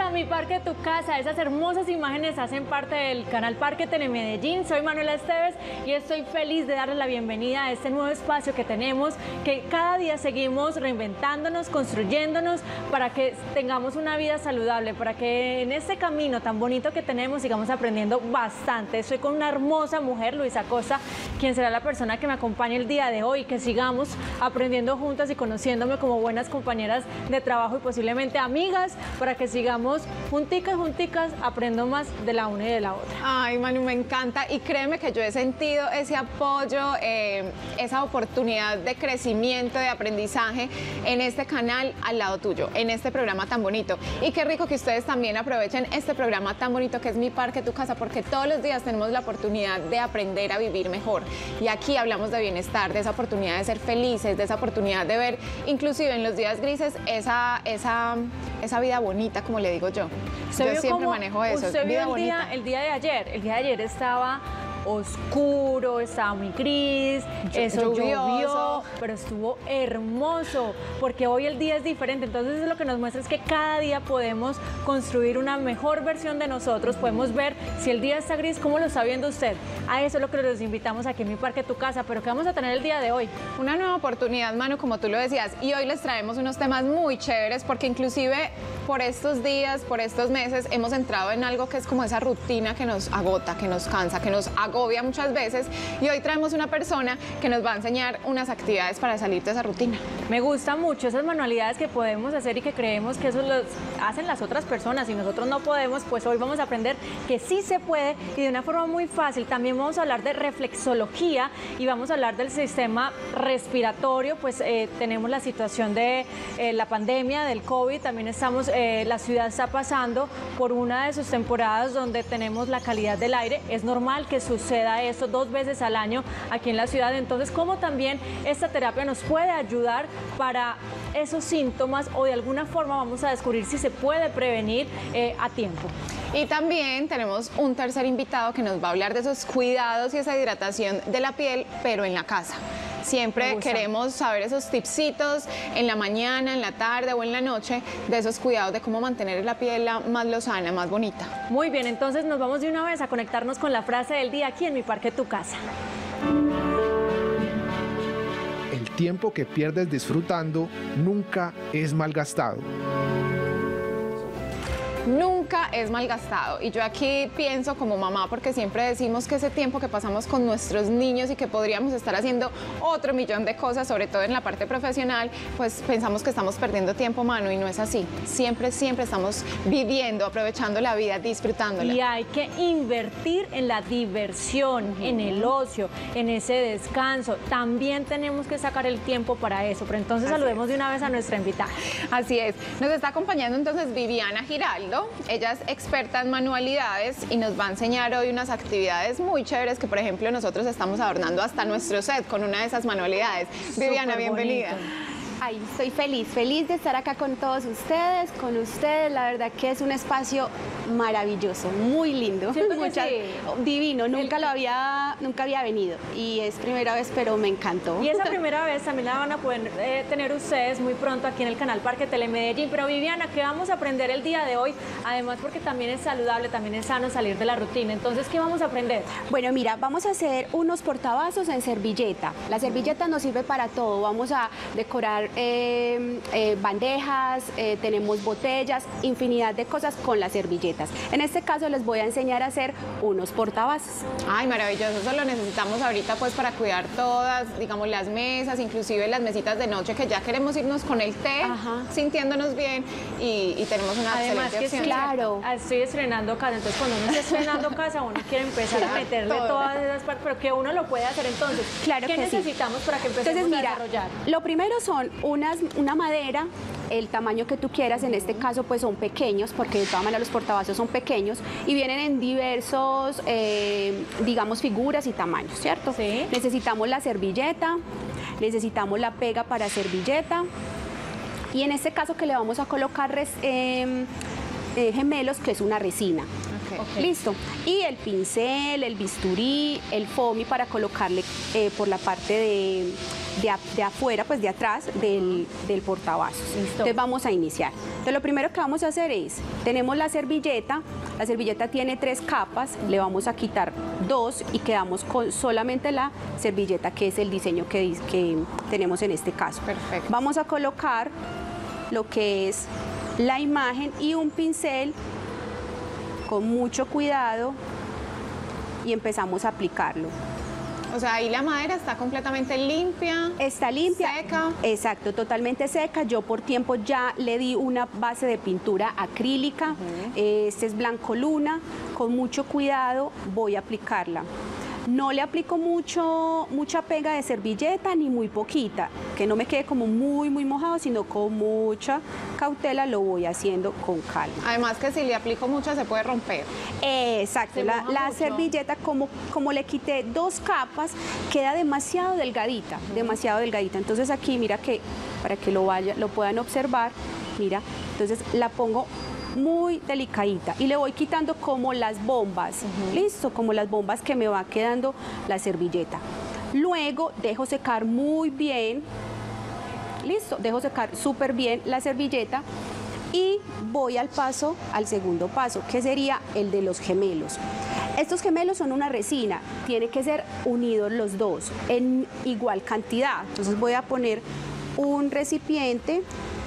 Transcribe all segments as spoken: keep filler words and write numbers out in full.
a Mi Parque Tu Casa. Esas hermosas imágenes hacen parte del canal Parque Telemedellín. Soy Manuela Esteves y estoy feliz de darles la bienvenida a este nuevo espacio que tenemos, que cada día seguimos reinventándonos, construyéndonos para que tengamos una vida saludable, para que en este camino tan bonito que tenemos sigamos aprendiendo bastante. Estoy con una hermosa mujer, Luisa Costa, quien será la persona que me acompañe el día de hoy, que sigamos aprendiendo juntas y conociéndome como buenas compañeras de trabajo y posiblemente amigas, para que sigamos junticas, junticas, aprendo más de la una y de la otra. Ay, Manu, me encanta y créeme que yo he sentido ese apoyo, eh, esa oportunidad de crecimiento, de aprendizaje en este canal al lado tuyo, en este programa tan bonito. Y qué rico que ustedes también aprovechen este programa tan bonito que es Mi Parque Tu Casa, porque todos los días tenemos la oportunidad de aprender a vivir mejor. Y aquí hablamos de bienestar, de esa oportunidad de ser felices, de esa oportunidad de ver, inclusive en los días grises, esa, esa, esa vida bonita, como le digo yo. Yo siempre manejo eso, usted vida vio el bonita. día, el día de ayer, el día de ayer estaba oscuro, estaba muy gris, eso llovió, pero estuvo hermoso, porque hoy el día es diferente. Entonces lo que nos muestra es que cada día podemos construir una mejor versión de nosotros, podemos ver si el día está gris, cómo lo está viendo usted. A eso es lo que los invitamos aquí en Mi Parque Tu Casa. Pero ¿qué vamos a tener el día de hoy? Una nueva oportunidad, Manu, como tú lo decías, y hoy les traemos unos temas muy chéveres, porque inclusive por estos días, por estos meses, hemos entrado en algo que es como esa rutina que nos agota, que nos cansa, que nos agobia muchas veces, y hoy traemos una persona que nos va a enseñar unas actividades para salir de esa rutina. Me gusta mucho esas manualidades que podemos hacer y que creemos que eso lo hacen las otras personas y nosotros no podemos. Pues hoy vamos a aprender que sí se puede y de una forma muy fácil. También vamos a hablar de reflexología y vamos a hablar del sistema respiratorio. Pues eh, tenemos la situación de eh, la pandemia del COVID, también estamos, eh, la ciudad está pasando por una de sus temporadas donde tenemos la calidad del aire. Es normal que suceda esto dos veces al año aquí en la ciudad. Entonces, ¿cómo también esta terapia nos puede ayudar para esos síntomas, o de alguna forma vamos a descubrir si se puede prevenir eh, a tiempo? Y también tenemos un tercer invitado que nos va a hablar de esos cuidados y esa hidratación de la piel, pero en la casa. Siempre queremos saber esos tipsitos en la mañana, en la tarde o en la noche, de esos cuidados de cómo mantener la piel más lozana, más bonita. Muy bien, entonces nos vamos de una vez a conectarnos con la frase del día aquí en Mi Parque Tu Casa. El tiempo que pierdes disfrutando nunca es malgastado. Nunca es malgastado. Y yo aquí pienso como mamá, porque siempre decimos que ese tiempo que pasamos con nuestros niños y que podríamos estar haciendo otro millón de cosas, sobre todo en la parte profesional, pues pensamos que estamos perdiendo tiempo, Manu, y no es así. Siempre, siempre estamos viviendo, aprovechando la vida, disfrutándola. Y hay que invertir en la diversión, uh-huh. en el ocio, en ese descanso. También tenemos que sacar el tiempo para eso. Pero entonces así saludemos es. de una vez a nuestra invitada. Así es. Nos está acompañando entonces Viviana Giraldo. Ella es experta en manualidades y nos va a enseñar hoy unas actividades muy chéveres que, por ejemplo, nosotros estamos adornando hasta nuestro set con una de esas manualidades. Super Viviana, bienvenida. Bonito. Ay, estoy feliz, feliz de estar acá con todos ustedes, con ustedes. La verdad que es un espacio maravilloso, muy lindo, Muchas, sí. divino. Nunca El... lo había, nunca había venido y es primera vez, pero me encantó. Y esa primera vez también la van a poder eh, tener ustedes muy pronto aquí en el canal Parque Telemedellín. Pero Viviana, ¿qué vamos a aprender el día de hoy? Además, porque también es saludable, también es sano salir de la rutina. Entonces, ¿qué vamos a aprender? Bueno, mira, vamos a hacer unos portavasos en servilleta. La servilleta nos sirve para todo. Vamos a decorar Eh, eh, bandejas, eh, tenemos botellas, infinidad de cosas con las servilletas. En este caso les voy a enseñar a hacer unos portavasos. Ay, maravilloso, eso lo necesitamos ahorita pues para cuidar todas, digamos, las mesas, inclusive las mesitas de noche, que ya queremos irnos con el té, Ajá. sintiéndonos bien, y, y tenemos una Además excelente que opción. Sí, claro. Estoy estrenando casa, entonces cuando uno está estrenando casa, uno quiere empezar a meterle Todo. todas esas partes, pero que uno lo puede hacer entonces. Claro ¿Qué que necesitamos sí. para que empecemos entonces, mira, a desarrollar? Lo primero son unas, una madera, el tamaño que tú quieras. En este caso pues son pequeños, porque de todas maneras los portavasos son pequeños y vienen en diversos, eh, digamos, figuras y tamaños, ¿cierto? Sí. Necesitamos la servilleta, necesitamos la pega para servilleta, y en este caso que le vamos a colocar res, eh, eh, gemelos, que es una resina. Okay. Okay. Listo. Y el pincel, el bisturí, el foamy para colocarle eh, por la parte de, de, de afuera, pues de atrás del, del portavasos. Listo. Entonces vamos a iniciar. Entonces lo primero que vamos a hacer es, tenemos la servilleta, la servilleta tiene tres capas, le vamos a quitar dos y quedamos con solamente la servilleta, que es el diseño que, que tenemos en este caso. Perfecto. Vamos a colocar lo que es la imagen y un pincel con mucho cuidado y empezamos a aplicarlo. O sea, ahí la madera está completamente limpia. Está limpia. Seca. Exacto, totalmente seca. Yo por tiempo ya le di una base de pintura acrílica. Uh-huh. Este es blanco luna. Con mucho cuidado voy a aplicarla. No le aplico mucho, mucha pega de servilleta ni muy poquita, que no me quede como muy, muy mojado, sino con mucha cautela lo voy haciendo con calma. Además que si le aplico mucho se puede romper. Exacto, la, la servilleta como, como le quité dos capas, queda demasiado delgadita, uh-huh. demasiado delgadita. Entonces aquí mira que, para que lo, vaya, lo puedan observar, mira, entonces la pongo muy delicadita y le voy quitando como las bombas, uh-huh. listo, como las bombas que me va quedando la servilleta. Luego dejo secar muy bien, listo, dejo secar súper bien la servilleta y voy al paso, al segundo paso, que sería el de los gemelos. Estos gemelos son una resina, tiene que ser unidos los dos en igual cantidad. Entonces voy a poner un recipiente,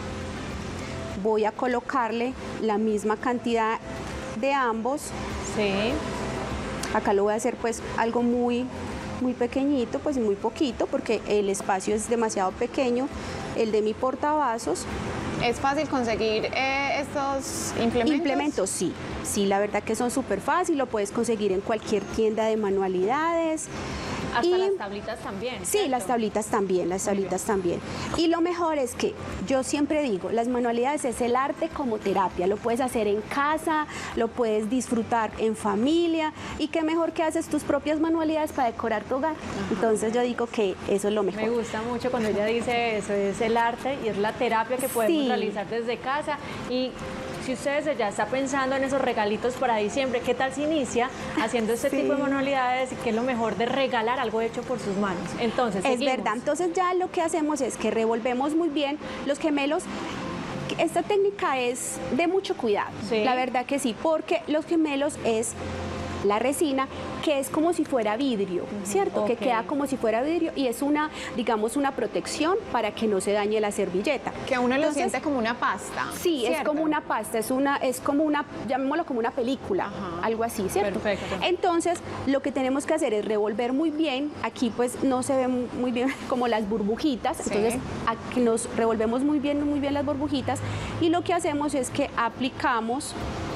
voy a colocarle la misma cantidad de ambos. Sí. Acá lo voy a hacer pues algo muy, muy pequeñito, pues muy poquito, porque el espacio es demasiado pequeño, el de mi portavasos. ¿Es fácil conseguir eh, estos implementos? Implementos, sí. Sí, la verdad que son súper fácil, lo puedes conseguir en cualquier tienda de manualidades. Hasta y, las tablitas también. Sí, ¿cierto? las tablitas también, las tablitas también. Y lo mejor es que yo siempre digo, las manualidades es el arte como terapia. Lo puedes hacer en casa, lo puedes disfrutar en familia y qué mejor que haces tus propias manualidades para decorar tu hogar. Ajá. Entonces yo digo que eso es lo mejor. Me gusta mucho cuando ella dice eso, es el arte y es la terapia que podemos sí. realizar desde casa. Y si ustedes ya está pensando en esos regalitos para diciembre, ¿qué tal se inicia haciendo este sí. tipo de manualidades? ¿Qué es lo mejor de regalar algo hecho por sus manos? Entonces, es seguimos. verdad, entonces ya lo que hacemos es que revolvemos muy bien los gemelos. Esta técnica es de mucho cuidado, sí. la verdad que sí, porque los gemelos es la resina, que es como si fuera vidrio, ¿cierto? Okay. Que queda como si fuera vidrio y es una, digamos, una protección para que no se dañe la servilleta. Que uno Entonces, lo siente como una pasta. Sí, ¿cierto? Es como una pasta, es una, es como una, llamémoslo como una película, Ajá. algo así, ¿cierto? Perfecto. Entonces, lo que tenemos que hacer es revolver muy bien, aquí pues no se ven muy bien como las burbujitas, sí. entonces aquí nos revolvemos muy bien, muy bien las burbujitas y lo que hacemos es que aplicamos.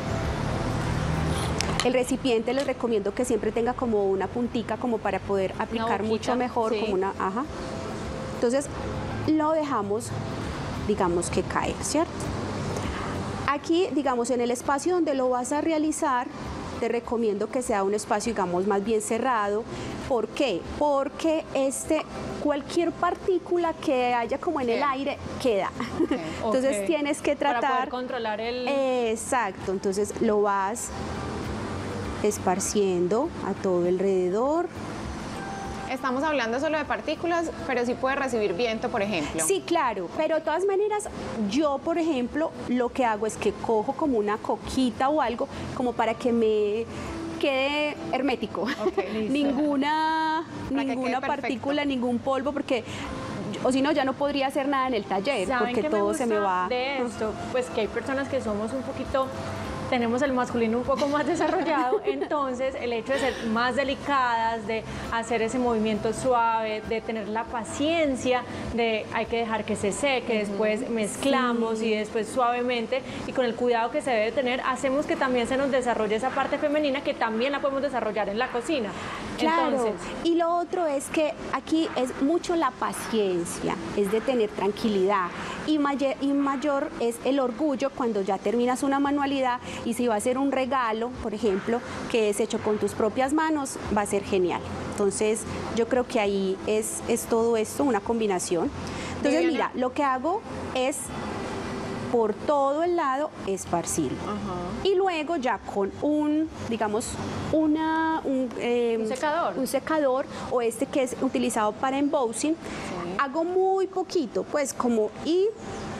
El recipiente les recomiendo que siempre tenga como una puntica como para poder aplicar mucho mejor, sí. como una, ajá. Entonces lo dejamos, digamos que caer, ¿cierto? Aquí, digamos, en el espacio donde lo vas a realizar, te recomiendo que sea un espacio, digamos, más bien cerrado. ¿Por qué? Porque este, cualquier partícula que haya como en el aire queda. Okay. Entonces okay. tienes que tratar... Para poder controlar el... Exacto, entonces lo vas esparciendo a todo alrededor. Estamos hablando solo de partículas, pero sí puede recibir viento, por ejemplo. Sí, claro, pero de todas maneras, yo, por ejemplo, lo que hago es que cojo como una coquita o algo, como para que me quede hermético. Okay, ninguna ninguna partícula, ningún polvo, porque... o si no, ya no podría hacer nada en el taller, porque todo se me va... de esto? Pues que hay personas que somos un poquito... tenemos el masculino un poco más desarrollado, entonces el hecho de ser más delicadas, de hacer ese movimiento suave, de tener la paciencia, de hay que dejar que se seque, después mezclamos sí. y después suavemente, y con el cuidado que se debe tener, hacemos que también se nos desarrolle esa parte femenina que también la podemos desarrollar en la cocina. Claro, entonces, y lo otro es que aquí es mucho la paciencia, es de tener tranquilidad, y mayor, y mayor es el orgullo cuando ya terminas una manualidad. Y si va a ser un regalo, por ejemplo, que es hecho con tus propias manos, va a ser genial. Entonces, yo creo que ahí es, es todo esto, una combinación. Entonces, Viviana, mira, lo que hago es por todo el lado esparcirlo. Ajá. Y luego ya con un, digamos, una, un, eh, un secador. Un secador o este que es utilizado para embossing, sí. hago muy poquito, pues como y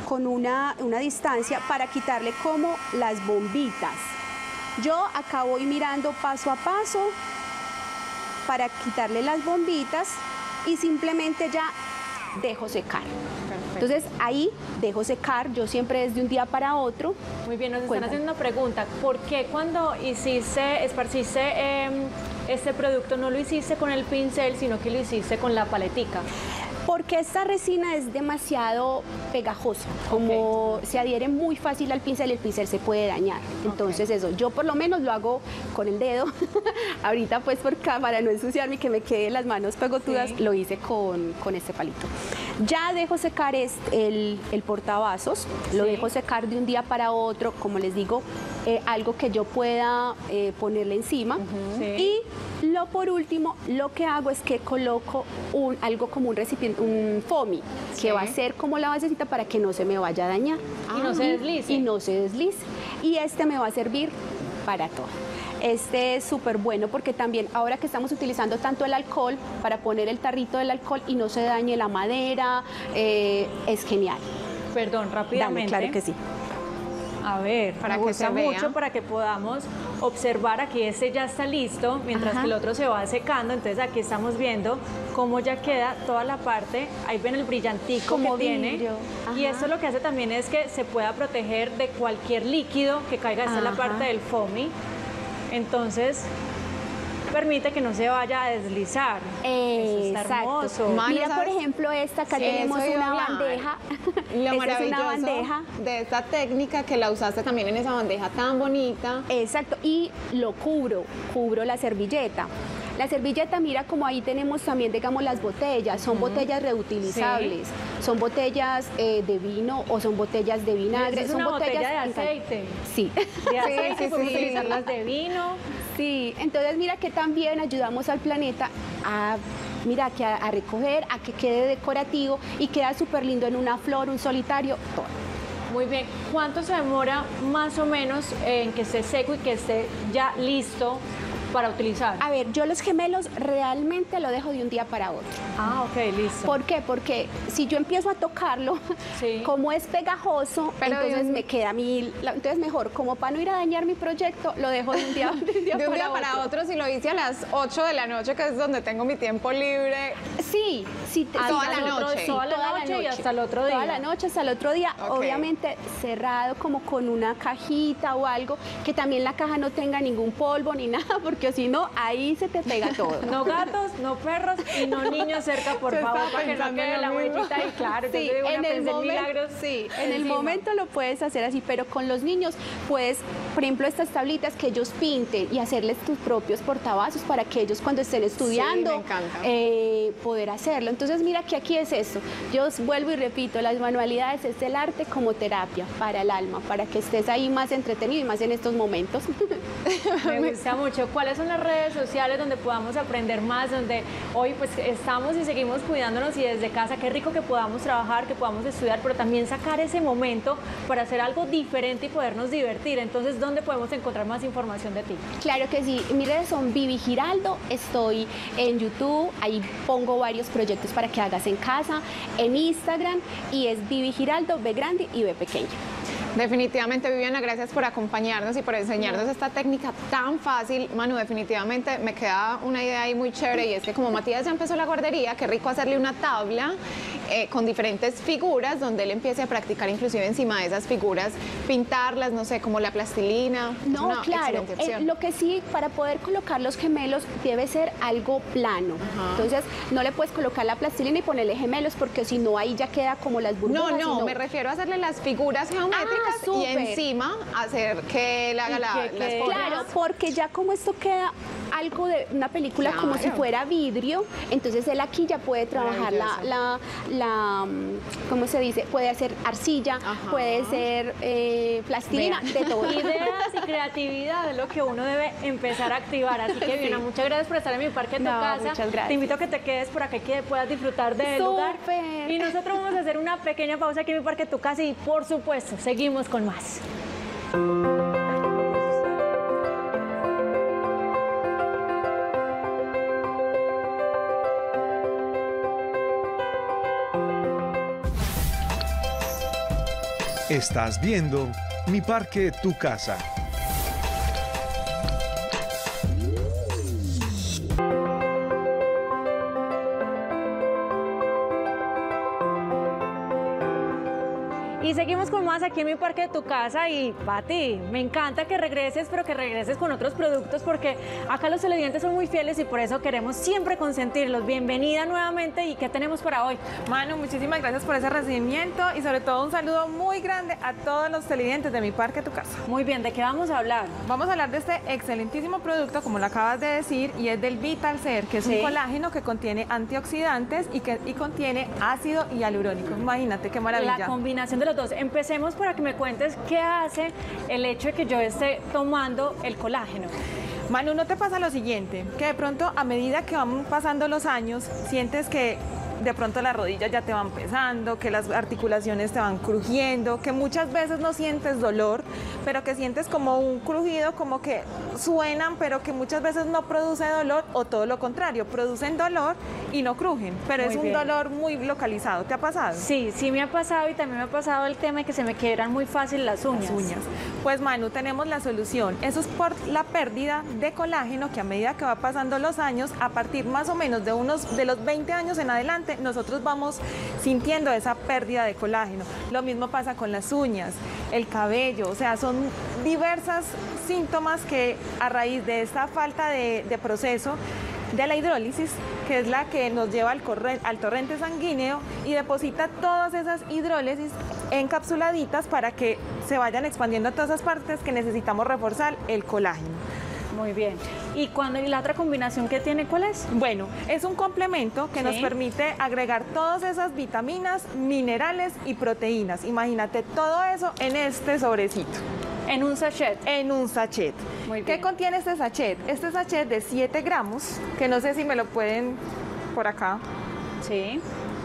con una, una distancia para quitarle como las bombitas. Yo acá voy mirando paso a paso para quitarle las bombitas y simplemente ya dejo secar. Perfecto. Entonces ahí dejo secar, yo siempre desde un día para otro. Muy bien, nos están Cuéntame. haciendo una pregunta. ¿Por qué cuando hiciste, esparciste eh, este producto no lo hiciste con el pincel, sino que lo hiciste con la paletica? Porque esta resina es demasiado pegajosa, como se adhiere muy fácil al pincel, el pincel se puede dañar. Entonces eso, yo por lo menos lo hago con el dedo. Ahorita pues por acá, para no ensuciarme y que me queden las manos pegotudas, Sí. lo hice con, con este palito. Ya dejo secar este, el, el portavasos, lo Sí. dejo secar de un día para otro, como les digo, eh, algo que yo pueda eh, ponerle encima. Sí. Y lo por último, lo que hago es que coloco un, algo como un recipiente, un foamy, Sí. que va a ser como la basecita para que no se me vaya a dañar. Y no se deslice. Y no se deslice. Y este me va a servir para todo. Este es súper bueno porque también ahora que estamos utilizando tanto el alcohol para poner el tarrito del alcohol y no se dañe la madera, eh, es genial. Perdón, Dame, rápidamente. claro que sí. A ver, Para me que gusta se vea. mucho para que podamos observar. Aquí este ya está listo, mientras Ajá. que el otro se va secando. Entonces aquí estamos viendo cómo ya queda toda la parte. Ahí ven el brillantico Como que tiene. vidrio. Y Ajá. esto lo que hace también es que se pueda proteger de cualquier líquido que caiga. Esta es la Ajá. parte del foamy. Entonces permite que no se vaya a deslizar. Eso está Exacto. hermoso. Ma- Mira, ¿sabes? por ejemplo, esta, acá Sí, tenemos eso iba una a hablar. bandeja. Lo Esta es maravilloso una bandeja. de esta técnica que la usaste también en esa bandeja tan bonita. Exacto, y lo cubro, cubro la servilleta. La servilleta, mira como ahí tenemos también, digamos, las botellas, son botellas reutilizables, son botellas eh, de vino o son botellas de vinagre, Es son una botellas botella de encan- aceite. Sí. De aceite, sí, podemos sí. utilizarlas de vino. Sí, entonces mira que también ayudamos al planeta a, mira, que a, a recoger, a que quede decorativo y queda súper lindo en una flor, un solitario, todo. Muy bien. ¿Cuánto se demora más o menos en que esté seco y que esté ya listo para utilizar? A ver, yo los gemelos realmente lo dejo de un día para otro. Ah, ok, listo. ¿Por qué? Porque si yo empiezo a tocarlo, Sí. como es pegajoso, Pero de entonces un- me queda a mí, la- entonces mejor, como para no ir a dañar mi proyecto, lo dejo de un día, de un día, De un para, día para otro. otro, si lo hice a las ocho de la noche, que es donde tengo mi tiempo libre. Sí, sí, te- Toda sí, la al otro- noche. sí, Toda la noche y hasta el otro día. Toda la noche hasta el otro día, Ok. obviamente cerrado como con una cajita o algo, que también la caja no tenga ningún polvo ni nada, porque si no, ahí se te pega todo. No gatos, no perros y no niños cerca, por Yo favor, estaba para que no pensando quede en la lo mismo. huellita ahí, claro. Sí, yo digo, en una el, pensé en momento, milagros. sí, en el encima. momento lo puedes hacer así, pero con los niños puedes, por ejemplo, estas tablitas que ellos pinten y hacerles tus propios portavasos para que ellos cuando estén estudiando me encanta. eh, poder hacerlo. Entonces mira que aquí es esto. Yo os vuelvo y repito, las manualidades es el arte como terapia para el alma, para que estés ahí más entretenido y más en estos momentos. Me gusta mucho. ¿Cuáles son las redes sociales donde podamos aprender más? Donde hoy pues estamos y seguimos cuidándonos y desde casa, qué rico que podamos trabajar, que podamos estudiar, pero también sacar ese momento para hacer algo diferente y podernos divertir. Entonces, ¿dónde podemos encontrar más información de ti? Claro que sí, mis redes son Vivi Giraldo, estoy en YouTube, ahí pongo varios proyectos para que hagas en casa, en Instagram y es Vivi Giraldo, B grande y B pequeña. Definitivamente, Viviana, gracias por acompañarnos y por enseñarnos esta técnica tan fácil. Manu, definitivamente me queda una idea ahí muy chévere y es que como Matías ya empezó la guardería, qué rico hacerle una tabla eh, con diferentes figuras donde él empiece a practicar inclusive encima de esas figuras, pintarlas, no sé, como la plastilina. Es No, una claro, excelente eh, opción. lo que sí, para poder colocar los gemelos debe ser algo plano. Ajá. Entonces, no le puedes colocar la plastilina y ponerle gemelos porque si no, ahí ya queda como las burbujas. No, y no, me refiero a hacerle las figuras geométricas y súper. encima hacer que él haga Y la, que las quede- formas. Claro, porque ya como esto queda algo de una película como si Claro. fuera vidrio, entonces él aquí ya puede trabajar la, la, la, mm, ¿cómo se dice? Puede hacer arcilla, Ajá. puede ser eh, plastilina, Vea. de todo. Ideas y creatividad es lo que uno debe empezar a activar. Así que, Viviana, muchas gracias por estar en mi parque, en tu No, casa. muchas gracias. Te invito a que te quedes por acá y que puedas disfrutar del lugar. Súper. Y nosotros vamos a hacer una pequeña pausa aquí en mi parque, en tu casa. Y, por supuesto, seguimos con más. Estás viendo Mi Parque, Tu Casa. Y seguimos con más aquí en Mi Parque de Tu Casa. Y Pati, me encanta que regreses, pero que regreses con otros productos, porque acá los televidentes son muy fieles y por eso queremos siempre consentirlos. Bienvenida nuevamente. ¿Y qué tenemos para hoy? Manu, muchísimas gracias por ese recibimiento y sobre todo un saludo muy grande a todos los televidentes de Mi Parque de Tu Casa. Muy bien, ¿de qué vamos a hablar? Vamos a hablar de este excelentísimo producto, como lo acabas de decir, y es del Vitalcer, que es Sí. un colágeno que contiene antioxidantes y que y contiene ácido hialurónico. Imagínate qué maravilla. La combinación de los dos. Empecemos para que me cuentes qué hace el hecho de que yo esté tomando el colágeno. Manu, ¿no te pasa lo siguiente? Que de pronto, a medida que van pasando los años, sientes que de pronto las rodillas ya te van pesando, que las articulaciones te van crujiendo, que muchas veces no sientes dolor, pero que sientes como un crujido, como que suenan, pero que muchas veces no produce dolor, o todo lo contrario, producen dolor y no crujen, pero Muy es un bien. dolor muy localizado. ¿Te ha pasado? Sí, sí me ha pasado, y también me ha pasado el tema de que se me quiebran muy fácil las uñas. Las uñas. Pues Manu, tenemos la solución. Eso es por la pérdida de colágeno, que a medida que va pasando los años, a partir más o menos de unos de los veinte años en adelante, nosotros vamos sintiendo esa pérdida de colágeno. Lo mismo pasa con las uñas, el cabello, o sea, son diversas síntomas que a raíz de esta falta de, de proceso de la hidrólisis, que es la que nos lleva al, corre- al torrente sanguíneo y deposita todas esas hidrólisis encapsuladitas para que se vayan expandiendo a todas esas partes que necesitamos reforzar el colágeno. Muy bien. ¿Y cuando y la otra combinación que tiene, cuál es? Bueno, es un complemento que Sí. nos permite agregar todas esas vitaminas, minerales y proteínas. Imagínate todo eso en este sobrecito, En un sachet. en un sachet. Muy ¿Qué bien. contiene este sachet? Este sachet de siete gramos, que no sé si me lo pueden por acá. Sí.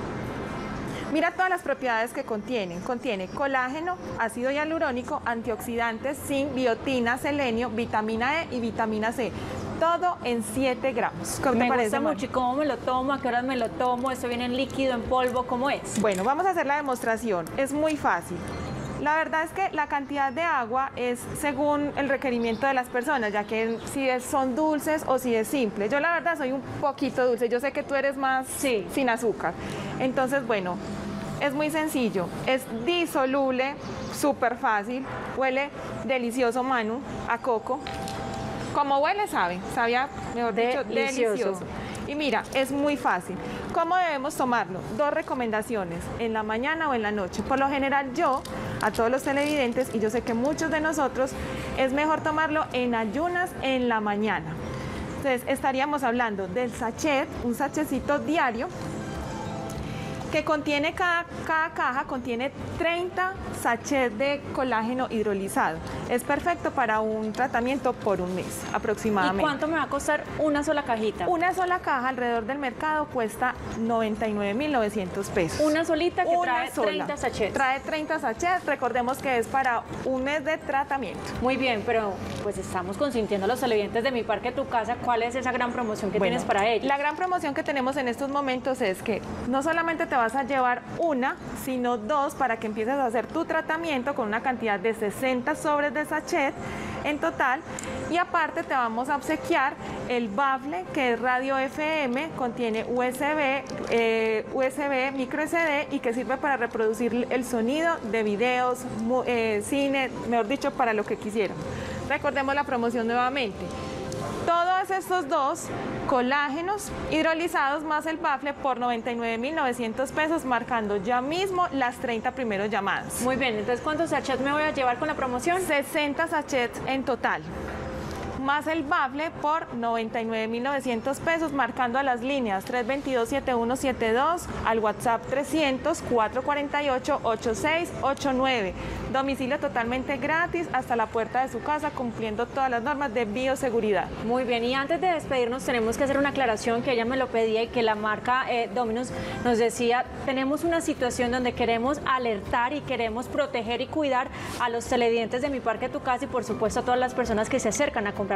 Mira todas las propiedades que contiene. Contiene colágeno, ácido hialurónico, antioxidantes, zinc, biotina, selenio, vitamina E y vitamina C. Todo en siete gramos. ¿Qué te Me parece, gusta Manu? mucho. ¿Y cómo me lo tomo? ¿A qué horas me lo tomo? ¿Esto viene en líquido, en polvo? ¿Cómo es? Bueno, vamos a hacer la demostración. Es muy fácil. La verdad es que la cantidad de agua es según el requerimiento de las personas, ya que si es- son dulces o si es simple. Yo la verdad soy un poquito dulce. Yo sé que tú eres más Sí. sin azúcar. Entonces, bueno, es muy sencillo. Es disoluble, súper fácil. Huele delicioso, Manu, a coco. Como huele, sabe. Sabía, mejor dicho, Delicioso. delicioso. Y mira, es muy fácil. ¿Cómo debemos tomarlo? Dos recomendaciones, en la mañana o en la noche. Por lo general yo, a todos los televidentes, y yo sé que muchos de nosotros, es mejor tomarlo en ayunas en la mañana. Entonces estaríamos hablando del sachet, un sachetcito diario, que contiene cada, cada caja, contiene treinta sachets de colágeno hidrolizado. Es perfecto para un tratamiento por un mes ¿Y aproximadamente. cuánto me va a costar una sola cajita? Una sola caja alrededor del mercado cuesta noventa y nueve mil novecientos pesos. Una solita que Una trae sola. treinta sachets. Trae treinta sachets, recordemos que es para un mes de tratamiento. Muy bien, pero pues estamos consintiendo a los televidentes de Mi Parque, Tu Casa. ¿Cuál es esa gran promoción que Bueno, tienes para ellos? La gran promoción que tenemos en estos momentos es que no solamente te vas a llevar una, sino dos para que empieces a hacer tu tratamiento con una cantidad de sesenta sobres de sachet en total. Y aparte te vamos a obsequiar el bafle, que es radio F M, contiene U S B, eh, U S B, micro S D, y que sirve para reproducir el sonido de videos, mu- eh, cine, mejor dicho, para lo que quisieran. Recordemos la promoción nuevamente. Todos estos dos colágenos hidrolizados más el bafle por noventa y nueve mil novecientos pesos, marcando ya mismo las treinta primeras llamadas. Muy bien, entonces ¿cuántos sachets me voy a llevar con la promoción? sesenta sachets en total, más el bafle por noventa y nueve mil novecientos pesos, marcando a las líneas tres dos dos, siete uno siete dos, al WhatsApp trescientos, cuatrocientos cuarenta y ocho, ochenta y seis ochenta y nueve. Domicilio totalmente gratis hasta la puerta de su casa, cumpliendo todas las normas de bioseguridad. Muy bien, y antes de despedirnos tenemos que hacer una aclaración que ella me lo pedía y que la marca eh, Domino's nos decía. Tenemos una situación donde queremos alertar y queremos proteger y cuidar a los televidentes de Mi Parque, Tu Casa, y por supuesto a todas las personas que se acercan a comprar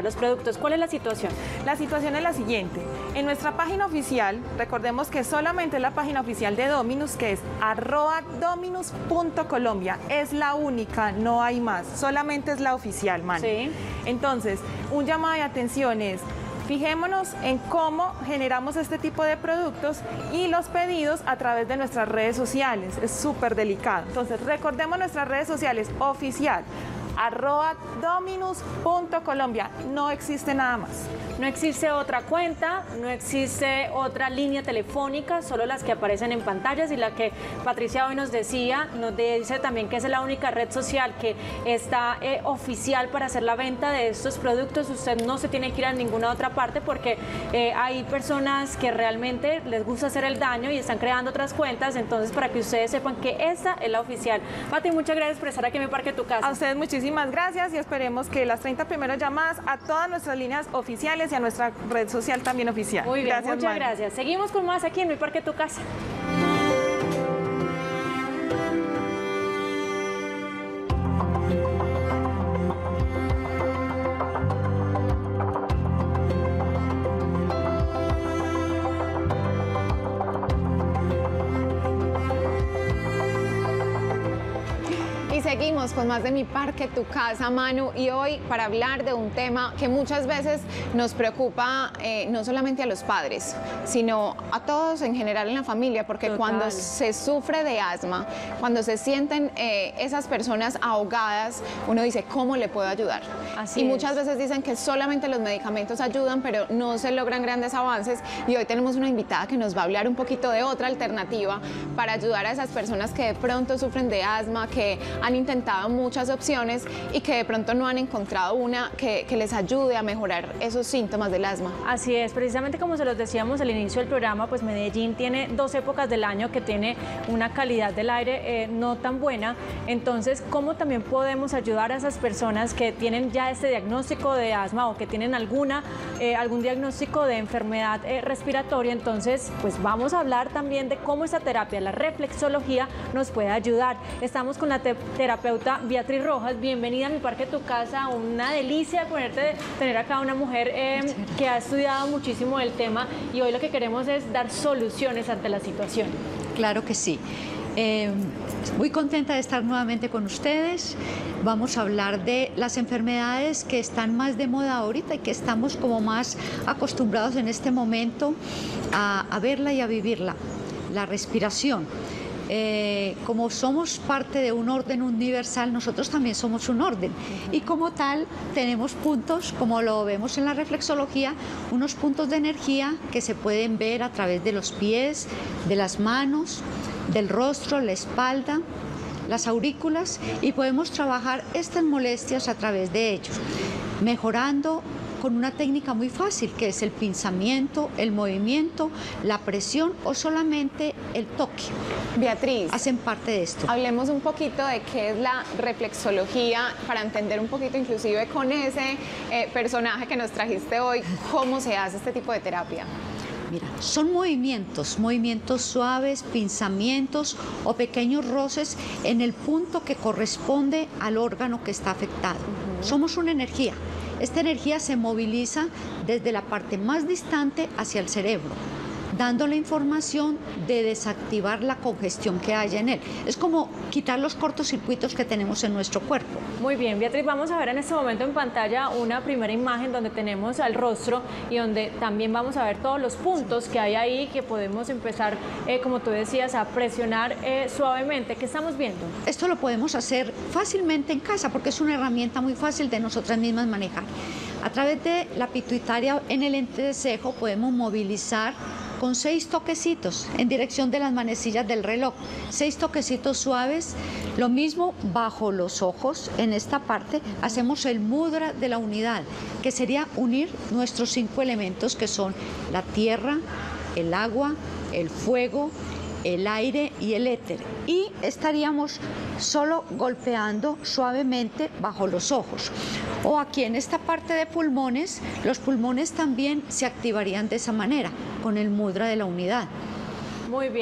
comprar los productos. ¿Cuál es la situación? La situación es la siguiente. En nuestra página oficial, recordemos que solamente la página oficial de Dominus, que es arroba dominus punto colombia, es la única, no hay más, solamente es la oficial, Manu. Sí. Entonces, un llamado de atención es: fijémonos en cómo generamos este tipo de productos y los pedidos a través de nuestras redes sociales. Es súper delicado. Entonces, recordemos nuestras redes sociales oficial, arroba dominus punto colombia. No existe nada más. No existe otra cuenta, no existe otra línea telefónica, solo las que aparecen en pantallas y la que Patricia hoy nos decía, nos dice también que es la única red social que está eh, oficial para hacer la venta de estos productos. Usted no se tiene que ir a ninguna otra parte porque eh, hay personas que realmente les gusta hacer el daño y están creando otras cuentas, entonces para que ustedes sepan que esta es la oficial. Pati, muchas gracias por estar aquí en Mi Parque Tu Casa. A ustedes muchísimas gracias y esperemos que las treinta primeras llamadas a todas nuestras líneas oficiales y a nuestra red social también oficial. Muy bien, gracias, muchas Manu. gracias. Seguimos con más aquí en Mi Parque Tu Casa. Seguimos con más de Mi Parque Tu Casa, Manu, y hoy para hablar de un tema que muchas veces nos preocupa eh, no solamente a los padres, sino a todos en general en la familia, porque Total. Cuando se sufre de asma, cuando se sienten eh, esas personas ahogadas, uno dice, ¿cómo le puedo ayudar? Así y es. muchas veces dicen que solamente los medicamentos ayudan, pero no se logran grandes avances, y hoy tenemos una invitada que nos va a hablar un poquito de otra alternativa para ayudar a esas personas que de pronto sufren de asma, que han intentado muchas opciones y que de pronto no han encontrado una que, que les ayude a mejorar esos síntomas del asma. Así es, precisamente como se los decíamos al inicio del programa, pues Medellín tiene dos épocas del año que tiene una calidad del aire eh, no tan buena. Entonces, ¿cómo también podemos ayudar a esas personas que tienen ya este diagnóstico de asma o que tienen alguna, eh, algún diagnóstico de enfermedad eh, respiratoria? Entonces, pues vamos a hablar también de cómo esta terapia, la reflexología, nos puede ayudar. Estamos con la te terapeuta Beatriz Rojas. Bienvenida a Mi Parque Tu Casa. Una delicia ponerte, tener acá una mujer eh, que ha estudiado muchísimo el tema, y hoy lo que queremos es dar soluciones ante la situación. Claro que sí. Eh, muy contenta de estar nuevamente con ustedes. Vamos a hablar de las enfermedades que están más de moda ahorita y que estamos como más acostumbrados en este momento a, a verla y a vivirla. La respiración. Eh, como somos parte de un orden universal, nosotros también somos un orden, y como tal tenemos puntos, como lo vemos en la reflexología, unos puntos de energía que se pueden ver a través de los pies, de las manos, del rostro, la espalda, las aurículas, y podemos trabajar estas molestias a través de ellos, mejorando con una técnica muy fácil, que es el pinzamiento, el movimiento, la presión o solamente el toque. Beatriz, hacen parte de esto. Hablemos un poquito de qué es la reflexología, para entender un poquito inclusive con ese eh, personaje que nos trajiste hoy, cómo se hace este tipo de terapia. Mira, son movimientos, movimientos suaves, pinzamientos o pequeños roces en el punto que corresponde al órgano que está afectado. Uh-huh. Somos una energía. Esta energía se moviliza desde la parte más distante hacia el cerebro, dando la información de desactivar la congestión que haya en él. Es como quitar los cortocircuitos que tenemos en nuestro cuerpo. Muy bien, Beatriz, vamos a ver en este momento en pantalla una primera imagen donde tenemos al rostro y donde también vamos a ver todos los puntos que hay ahí, que podemos empezar, eh, como tú decías, a presionar eh, suavemente. ¿Qué estamos viendo? Esto lo podemos hacer fácilmente en casa porque es una herramienta muy fácil de nosotras mismas manejar. A través de la pituitaria en el entrecejo podemos movilizar con seis toquecitos en dirección de las manecillas del reloj, seis toquecitos suaves. Lo mismo bajo los ojos, en esta parte hacemos el mudra de la unidad, que sería unir nuestros cinco elementos, que son la tierra, el agua, el fuego, el aire y el éter, y estaríamos solo golpeando suavemente bajo los ojos. O aquí en esta parte de pulmones, los pulmones también se activarían de esa manera, con el mudra de la unidad. Muy bien.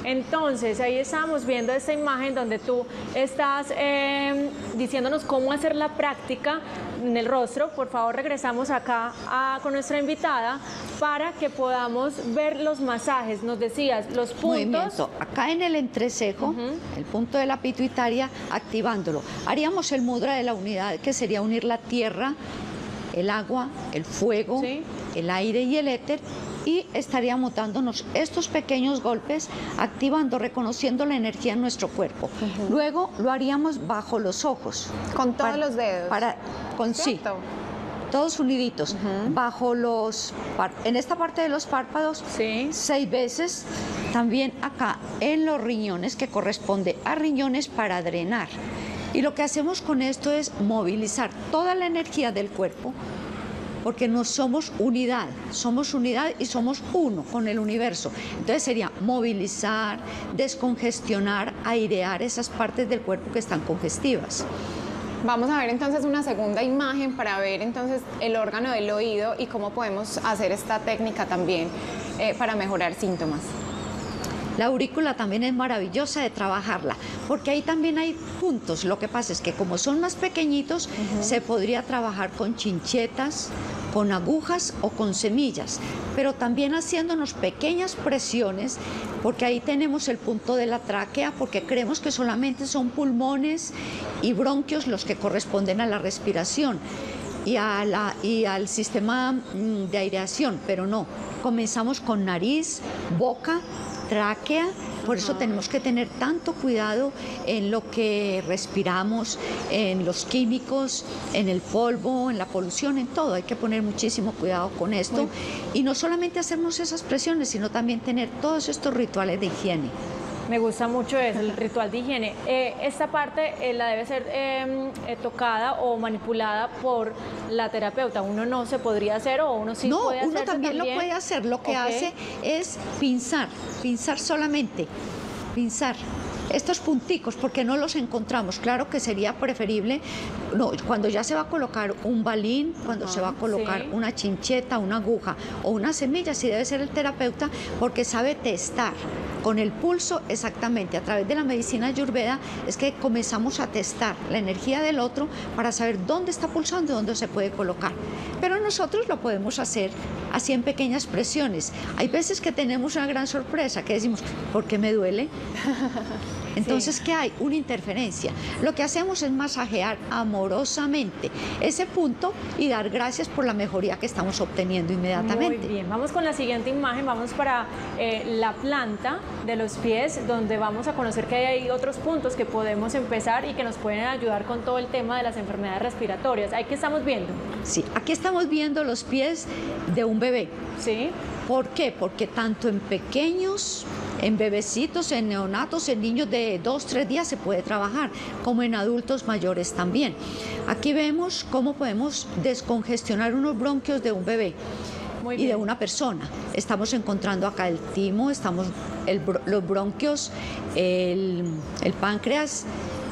Entonces, ahí estábamos viendo esta imagen donde tú estás eh, diciéndonos cómo hacer la práctica en el rostro. Por favor, regresamos acá a, con nuestra invitada para que podamos ver los masajes. Nos decías, los puntos. Movimiento. Acá en el entrecejo, uh-huh. el punto de la pituitaria, activándolo. Haríamos el mudra de la unidad, que sería unir la tierra, el agua, el fuego, ¿sí? el aire y el éter, y estaríamos dándonos estos pequeños golpes, activando, reconociendo la energía en nuestro cuerpo. Uh-huh. Luego lo haríamos bajo los ojos. Con todos para, los dedos. Para, con sí, todos uniditos. Uh-huh. Bajo los, en esta parte de los párpados, sí. seis veces. También acá en los riñones, que corresponde a riñones para drenar. Y lo que hacemos con esto es movilizar toda la energía del cuerpo, porque no somos unidad, somos unidad y somos uno con el universo. Entonces sería movilizar, descongestionar, airear esas partes del cuerpo que están congestivas. Vamos a ver entonces una segunda imagen para ver entonces el órgano del oído y cómo podemos hacer esta técnica también eh, para mejorar síntomas. La aurícula también es maravillosa de trabajarla, porque ahí también hay puntos. Lo que pasa es que como son más pequeñitos, uh-huh. se podría trabajar con chinchetas, con agujas o con semillas, pero también haciéndonos pequeñas presiones, porque ahí tenemos el punto de la tráquea, porque creemos que solamente son pulmones y bronquios los que corresponden a la respiración y, a la, y al sistema de aireación, pero no. Comenzamos con nariz, boca, tráquea, por eso tenemos que tener tanto cuidado en lo que respiramos, en los químicos, en el polvo, en la polución, en todo. Hay que poner muchísimo cuidado con esto y no solamente hacernos esas presiones, sino también tener todos estos rituales de higiene. Me gusta mucho eso, el ritual de higiene. Eh, esta parte eh, la debe ser eh, eh, tocada o manipulada por la terapeuta. Uno no se podría hacer o uno sí no, puede hacer. No, uno también, también lo puede hacer. Lo que okay. hace es pinzar, pinzar solamente, pinzar. Estos punticos, porque no los encontramos, claro que sería preferible, no, cuando ya se va a colocar un balín, cuando ah, se va a colocar sí. una chincheta, una aguja o una semilla, sí debe ser el terapeuta, porque sabe testar con el pulso exactamente. A través de la medicina ayurveda es que comenzamos a testar la energía del otro para saber dónde está pulsando y dónde se puede colocar. Pero nosotros lo podemos hacer así en pequeñas presiones. Hay veces que tenemos una gran sorpresa, que decimos, ¿por qué me duele? Entonces, sí. ¿qué hay? Una interferencia. Lo que hacemos es masajear amorosamente ese punto y dar gracias por la mejoría que estamos obteniendo inmediatamente. Muy bien, vamos con la siguiente imagen, vamos para eh, la planta de los pies, donde vamos a conocer que hay otros puntos que podemos empezar y que nos pueden ayudar con todo el tema de las enfermedades respiratorias. ¿Ahí qué estamos viendo? Sí, aquí estamos viendo los pies de un bebé. Sí. ¿Por qué? Porque tanto en pequeños, en bebecitos, en neonatos, en niños de dos, tres días se puede trabajar, como en adultos mayores también. Aquí vemos cómo podemos descongestionar unos bronquios de un bebé y de una persona. Estamos encontrando acá el timo, estamos el, los bronquios, el, el páncreas.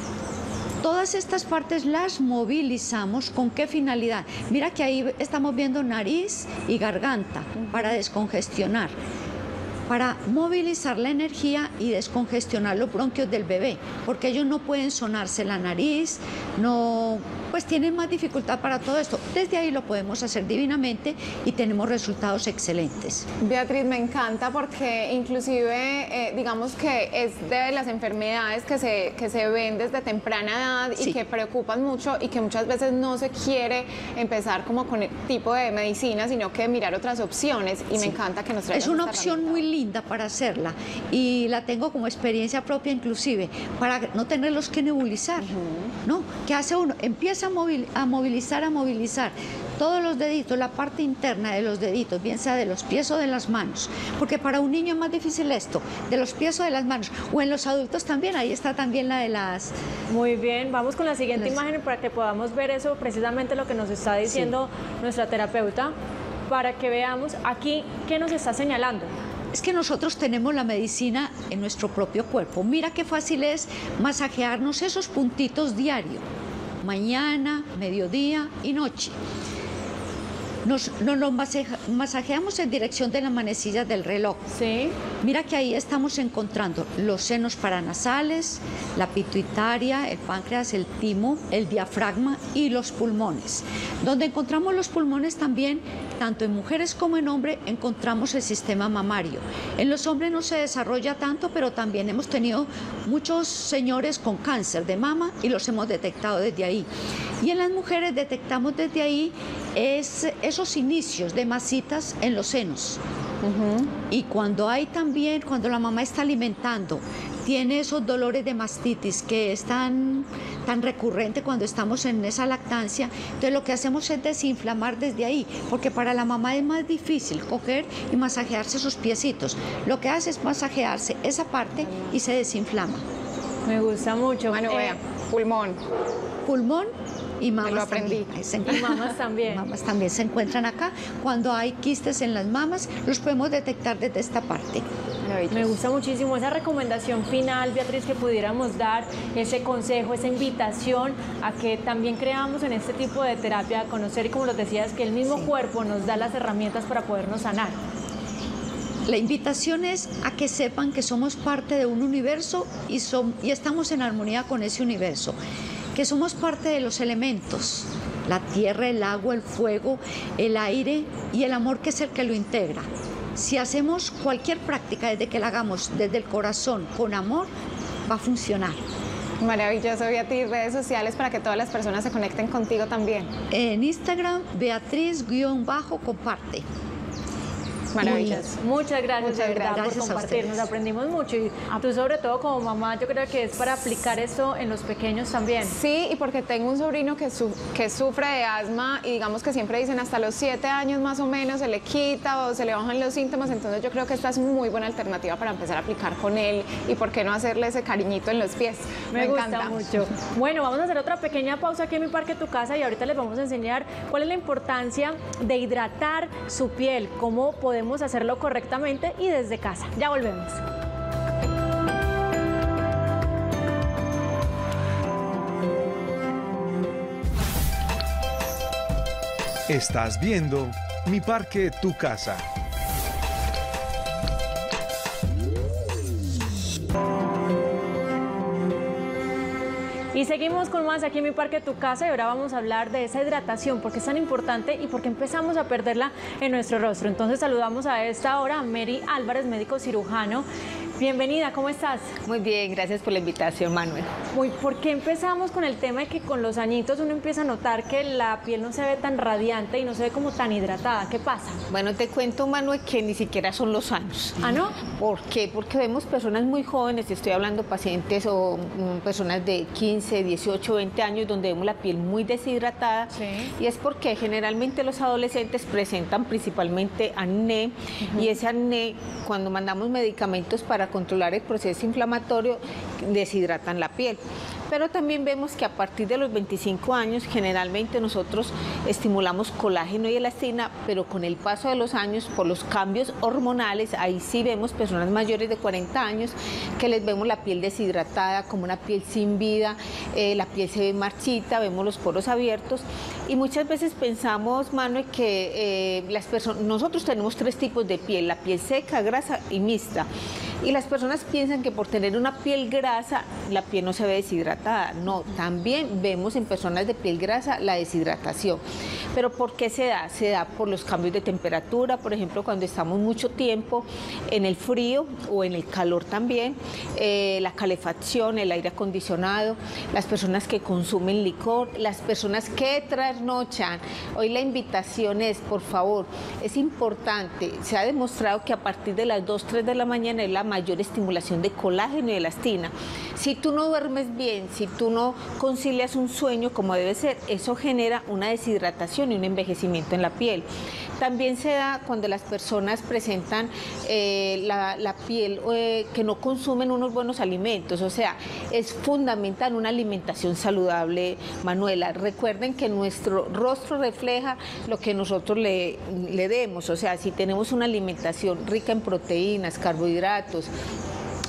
Todas estas partes las movilizamos. ¿Con qué finalidad? Mira que ahí estamos viendo nariz y garganta para descongestionar, para movilizar la energía y descongestionar los bronquios del bebé, porque ellos no pueden sonarse la nariz, no, pues tienen más dificultad para todo esto. Desde ahí lo podemos hacer divinamente y tenemos resultados excelentes. Beatriz, me encanta porque inclusive eh, digamos que es de las enfermedades que se, que se ven desde temprana edad y sí. que preocupan mucho y que muchas veces no se quiere empezar como con el tipo de medicina, sino que mirar otras opciones y sí. me encanta que nos traigan. Es una opción muy linda para hacerla y la tengo como experiencia propia inclusive, para no tenerlos que nebulizar, uh-huh. ¿no? ¿Qué hace uno? Empieza a, movil a movilizar, a movilizar todos los deditos, la parte interna de los deditos, bien sea de los pies o de las manos, porque para un niño es más difícil esto, de los pies o de las manos, o en los adultos también, ahí está también la de las... Muy bien, vamos con la siguiente las... imagen para que podamos ver eso, precisamente lo que nos está diciendo sí. nuestra terapeuta, para que veamos aquí qué nos está señalando. Es que nosotros tenemos la medicina en nuestro propio cuerpo. Mira qué fácil es masajearnos esos puntitos diario, mañana, mediodía y noche. Nos, nos lo masaje, masajeamos en dirección de la manecilla del reloj. Sí. Mira que ahí estamos encontrando los senos paranasales, la pituitaria, el páncreas, el timo, el diafragma y los pulmones. Donde encontramos los pulmones también, tanto en mujeres como en hombres, encontramos el sistema mamario. En los hombres no se desarrolla tanto, pero también hemos tenido muchos señores con cáncer de mama y los hemos detectado desde ahí. Y en las mujeres detectamos desde ahí es, esos inicios de masitas en los senos. Uh-huh. Y cuando hay también, cuando la mamá está alimentando, tiene esos dolores de mastitis que es tan, tan recurrente cuando estamos en esa lactancia, entonces lo que hacemos es desinflamar desde ahí, porque para la mamá es más difícil coger y masajearse sus piecitos. Lo que hace es masajearse esa parte y se desinflama. Me gusta mucho. Bueno, eh, vea, pulmón. Pulmón y mamas Me lo aprendí. También. Y mamas también. Mamas también se encuentran acá. Cuando hay quistes en las mamas, los podemos detectar desde esta parte. Me gusta muchísimo esa recomendación final, Beatriz, que pudiéramos dar, ese consejo, esa invitación a que también creamos en este tipo de terapia, a conocer, y como lo decías, que el mismo sí. cuerpo nos da las herramientas para podernos sanar. La invitación es a que sepan que somos parte de un universo y, son, y estamos en armonía con ese universo, que somos parte de los elementos, la tierra, el agua, el fuego, el aire y el amor, que es el que lo integra. Si hacemos cualquier práctica, desde que la hagamos desde el corazón, con amor, va a funcionar. Maravilloso, Beatriz. Redes sociales para que todas las personas se conecten contigo también. En Instagram, Beatriz-comparte. Maravilloso. Muchas gracias, Muchas de verdad, gracias por compartir. Nos aprendimos mucho, y tú sobre todo como mamá, yo creo que es para aplicar esto en los pequeños también. Sí, y porque tengo un sobrino que, su que sufre de asma, y digamos que siempre dicen hasta los siete años más o menos se le quita o se le bajan los síntomas, entonces yo creo que esta es muy buena alternativa para empezar a aplicar con él, y por qué no hacerle ese cariñito en los pies. Me, Me gusta encanta. mucho. Bueno, vamos a hacer otra pequeña pausa aquí en Mi Parque Tu Casa, y ahorita les vamos a enseñar cuál es la importancia de hidratar su piel, cómo podemos hacerlo correctamente y desde casa. Ya volvemos. Estás viendo Mi Parque Tu Casa. Y seguimos con más aquí en Mi Parque Tu Casa, y ahora vamos a hablar de esa hidratación, porque es tan importante y porque empezamos a perderla en nuestro rostro. Entonces saludamos a esta hora a Mary Álvarez, médico cirujano. Bienvenida, ¿cómo estás? Muy bien, gracias por la invitación, Manuel. Muy, ¿por qué empezamos con el tema de que con los añitos uno empieza a notar que la piel no se ve tan radiante y no se ve como tan hidratada? ¿Qué pasa? Bueno, te cuento, Manuel, que ni siquiera son los años. ¿Ah, no? ¿Por qué? Porque vemos personas muy jóvenes, estoy hablando pacientes o um, personas de quince, dieciocho, veinte años, donde vemos la piel muy deshidratada. Sí. Y es porque generalmente los adolescentes presentan principalmente acné, uh-huh. y ese acné, cuando mandamos medicamentos para controlar el proceso inflamatorio, deshidratan la piel. Pero también vemos que a partir de los veinticinco años generalmente nosotros estimulamos colágeno y elastina, pero con el paso de los años, por los cambios hormonales, ahí sí vemos personas mayores de cuarenta años que les vemos la piel deshidratada, como una piel sin vida, eh, la piel se ve marchita, vemos los poros abiertos, y muchas veces pensamos, Manuel, que eh, las personas, nosotros tenemos tres tipos de piel: la piel seca, grasa y mixta. Y las personas piensan que por tener una piel grasa, la piel no se ve deshidratada. No, también vemos en personas de piel grasa la deshidratación. ¿Pero por qué se da? Se da por los cambios de temperatura, por ejemplo, cuando estamos mucho tiempo en el frío o en el calor también, eh, la calefacción, el aire acondicionado, las personas que consumen licor, las personas que trasnochan. Hoy la invitación es, por favor, es importante, se ha demostrado que a partir de las dos, tres de la mañana es la mayor estimulación de colágeno y elastina. Si tú no duermes bien, si tú no concilias un sueño como debe ser, eso genera una deshidratación y un envejecimiento en la piel. También se da cuando las personas presentan eh, la, la piel eh, que no consumen unos buenos alimentos, o sea, es fundamental una alimentación saludable, Manuela. Recuerden que nuestro rostro refleja lo que nosotros le, le demos, o sea, si tenemos una alimentación rica en proteínas, carbohidratos,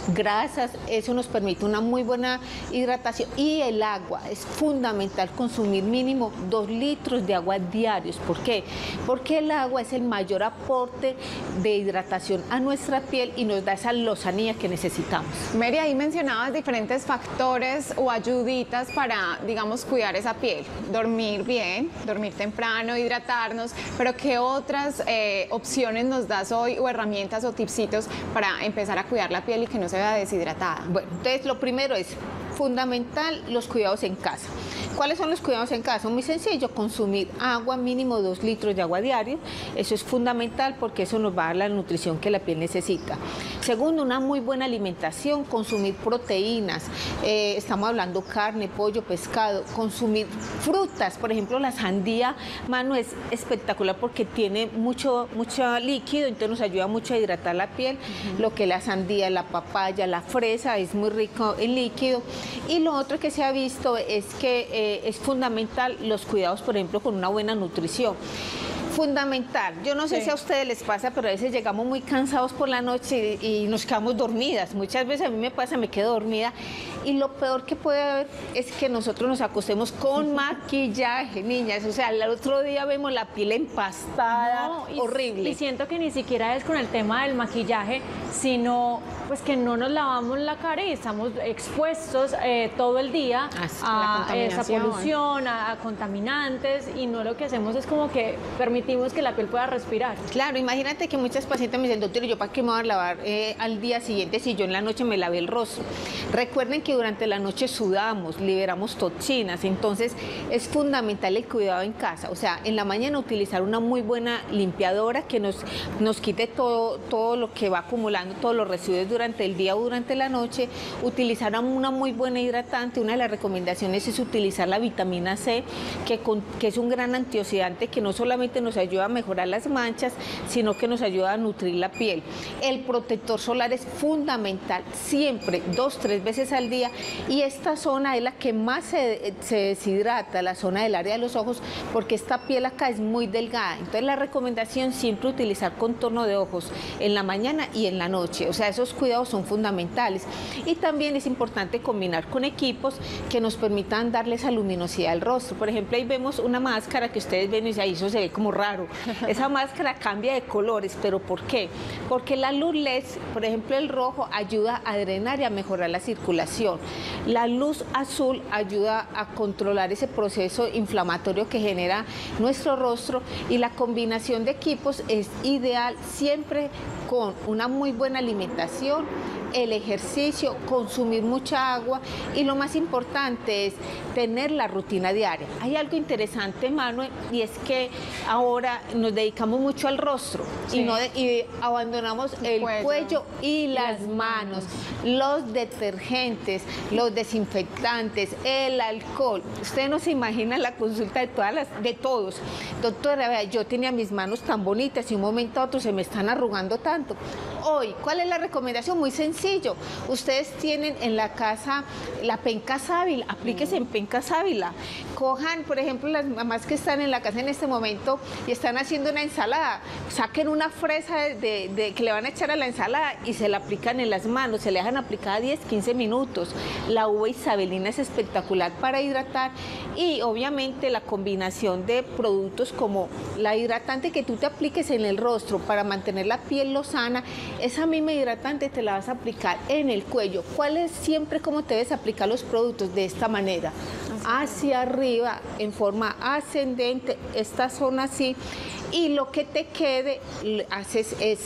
grasas, eso nos permite una muy buena hidratación. Y el agua, es fundamental consumir mínimo dos litros de agua diarios. ¿Por qué? Porque el agua es el mayor aporte de hidratación a nuestra piel y nos da esa lozanía que necesitamos. Mary, ahí mencionabas diferentes factores o ayuditas para, digamos, cuidar esa piel. Dormir bien, dormir temprano, hidratarnos, pero ¿qué otras eh, opciones nos das hoy o herramientas o tipsitos para empezar a cuidar la piel y que no se vea deshidratada? Bueno, entonces lo primero es fundamental los cuidados en casa. ¿Cuáles son los cuidados en casa? Muy sencillo, consumir agua, mínimo dos litros de agua diario. Eso es fundamental porque eso nos va a dar la nutrición que la piel necesita. Segundo, una muy buena alimentación, consumir proteínas. Eh, estamos hablando carne, pollo, pescado. Consumir frutas, por ejemplo, la sandía, mano, es espectacular porque tiene mucho, mucho líquido, entonces nos ayuda mucho a hidratar la piel. Uh-huh. Lo que la sandía, la papaya, la fresa, es muy rico en líquido. Y lo otro que se ha visto es que eh, es fundamental los cuidados, por ejemplo, con una buena nutrición. Fundamental. Yo no sé sí. si a ustedes les pasa, pero a veces llegamos muy cansados por la noche y, y nos quedamos dormidas. Muchas veces a mí me pasa, me quedo dormida. Y lo peor que puede haber es que nosotros nos acostemos con maquillaje, niñas. O sea, el otro día vemos la piel empastada, no, y, horrible. Y siento que ni siquiera es con el tema del maquillaje, sino pues que no nos lavamos la cara y estamos expuestos eh, todo el día a, a esa polución, a, a contaminantes, y no lo que hacemos es como que permitimos que la piel pueda respirar. Claro, imagínate que muchas pacientes me dicen, doctor, ¿yo para qué me voy a lavar eh, al día siguiente si yo en la noche me lavé el rostro? Recuerden que durante la noche sudamos, liberamos toxinas, entonces es fundamental el cuidado en casa. O sea, en la mañana utilizar una muy buena limpiadora que nos, nos quite todo, todo lo que va acumulando, todos los residuos durante el día o durante la noche. Utilizar una muy buena hidratante. Una de las recomendaciones es utilizar la vitamina C, que, con, que es un gran antioxidante que no solamente nos ayuda a mejorar las manchas, sino que nos ayuda a nutrir la piel. El protector solar es fundamental, siempre, dos, tres veces al día, y esta zona es la que más se, se deshidrata, la zona del área de los ojos, porque esta piel acá es muy delgada. Entonces la recomendación siempre utilizar contorno de ojos en la mañana y en la noche. O sea, esos cuidados son fundamentales. Y también es importante combinar con equipos que nos permitan darle esa luminosidad al rostro. Por ejemplo, ahí vemos una máscara que ustedes ven y dicen, ahí eso se ve como raro. Esa máscara cambia de colores, ¿pero por qué? Porque la luz L E D, por ejemplo, el rojo ayuda a drenar y a mejorar la circulación. La luz azul ayuda a controlar ese proceso inflamatorio que genera nuestro rostro, y la combinación de equipos es ideal siempre con una muy buena alimentación, el ejercicio, consumir mucha agua, y lo más importante es tener la rutina diaria. Hay algo interesante, Manuel, y es que ahora nos dedicamos mucho al rostro, sí, y, no de, y abandonamos el cuello, cuello y las manos, los detergentes, los desinfectantes, el alcohol. Ustedes no se imaginan la consulta de todas las, de todos. Doctora, vea, yo tenía mis manos tan bonitas y un momento a otro se me están arrugando tanto. Hoy, ¿cuál es la recomendación? Muy sencillo. Ustedes tienen en la casa la penca sábila, aplíquese en penca sábila. Cojan, por ejemplo, las mamás que están en la casa en este momento y están haciendo una ensalada, saquen una fresa de, de, de, que le van a echar a la ensalada y se la aplican en las manos, se le dejan aplicada diez, quince minutos. La uva isabelina es espectacular para hidratar, y obviamente la combinación de productos como la hidratante que tú te apliques en el rostro para mantener la piel lozana, esa misma hidratante te la vas a aplicar en el cuello. ¿Cuál es siempre cómo te debes aplicar los productos? De esta manera, hacia arriba, en forma ascendente, esta zona así, y lo que te quede, haces esto.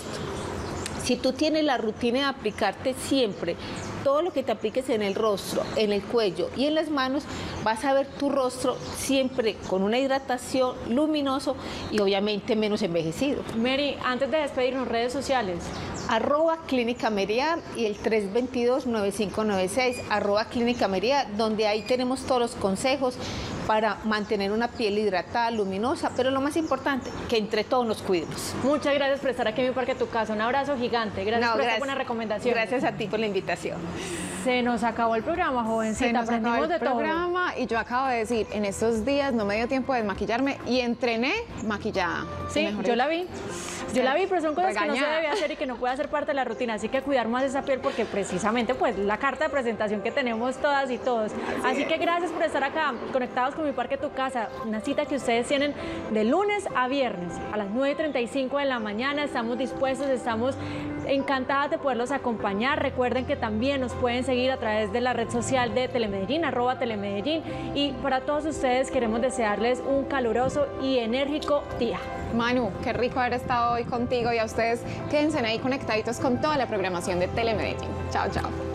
Si tú tienes la rutina de aplicarte siempre todo lo que te apliques en el rostro, en el cuello y en las manos, vas a ver tu rostro siempre con una hidratación, luminoso y obviamente menos envejecido. Mary, antes de despedirnos, redes sociales. Arroba Clínica Merian y el tres dos dos, nueve cinco nueve seis, arroba Clínica Merian, donde ahí tenemos todos los consejos para mantener una piel hidratada, luminosa, pero lo más importante, que entre todos nos cuidemos. Muchas gracias por estar aquí en Mi Parque Tu Casa. Un abrazo gigante. Gracias no, por gracias, esta buena recomendación. Gracias a ti por la invitación. Se nos acabó el programa, jovencita. Se nos Aprendimos acabó el de todo. programa y yo acabo de decir, en estos días no me dio tiempo de desmaquillarme y entrené maquillada. Sí, yo la vi. Yo la vi, pero son cosas regañada. que no se debe hacer y que no puede hacer parte de la rutina, así que cuidar más esa piel porque precisamente pues la carta de presentación que tenemos todas y todos. Así, así que gracias por estar acá, conectados con Mi Parque Tu Casa, una cita que ustedes tienen de lunes a viernes a las nueve y treinta y cinco de la mañana. Estamos dispuestos, estamos encantadas de poderlos acompañar. Recuerden que también nos pueden seguir a través de la red social de Telemedellín, arroba Telemedellín, y para todos ustedes queremos desearles un caluroso y enérgico día. Manu, qué rico haber estado hoy contigo y a ustedes quédense ahí conectaditos con toda la programación de Telemedellín. Chao, chao.